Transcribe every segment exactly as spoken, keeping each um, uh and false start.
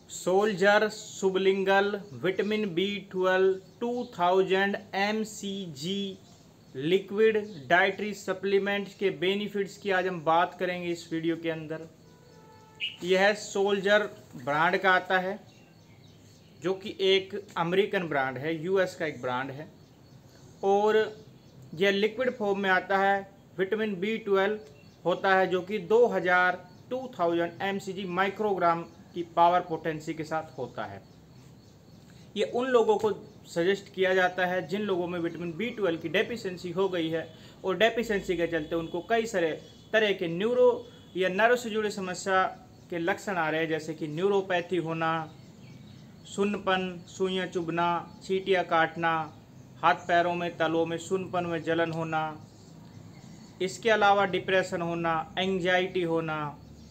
Soldier sublingual vitamin B twelve two thousand M C G liquid dietary supplement के benefits की आज हम बात करेंगे इस वीडियो के अंदर। यह सोल्जर ब्रांड का आता है जो कि एक अमेरिकन ब्रांड है, यूएस का एक ब्रांड है, और यह लिक्विड फॉर्म में आता है। विटामिन बी ट्वेल्व होता है जो कि दो हज़ार two thousand M C G microgram की पावर पोटेंसी के साथ होता है। ये उन लोगों को सजेस्ट किया जाता है जिन लोगों में विटामिन बी ट्वेल्व की डेफिशिएंसी हो गई है और डेफिशिएंसी के चलते उनको कई सारे तरह के न्यूरो या नर्व से जुड़े समस्या के लक्षण आ रहे हैं, जैसे कि न्यूरोपैथी होना, सुन्नपन, सुइयां चुभना, चींटियां काटना, हाथ पैरों में तलवों में सुन्नपन में जलन होना, इसके अलावा डिप्रेशन होना, एंजाइटी होना,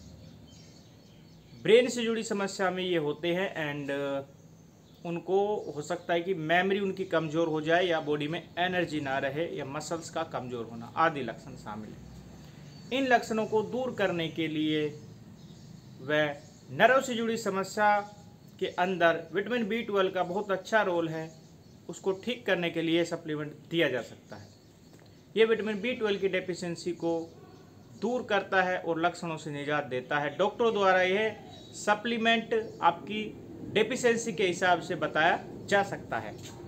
ब्रेन से जुड़ी समस्या में ये होते हैं। एंड उनको हो सकता है कि मेमोरी उनकी कमज़ोर हो जाए या बॉडी में एनर्जी ना रहे या मसल्स का कमज़ोर होना आदि लक्षण शामिल हैं। इन लक्षणों को दूर करने के लिए वह नर्व से जुड़ी समस्या के अंदर विटामिन बी ट्वेल्व का बहुत अच्छा रोल है, उसको ठीक करने के लिए सप्लीमेंट दिया जा सकता है। ये विटामिन बी ट्वेल्व की डेफिशिएंसी को दूर करता है और लक्षणों से निजात देता है। डॉक्टरों द्वारा यह सप्लीमेंट आपकी डेफिशिएंसी के हिसाब से बताया जा सकता है।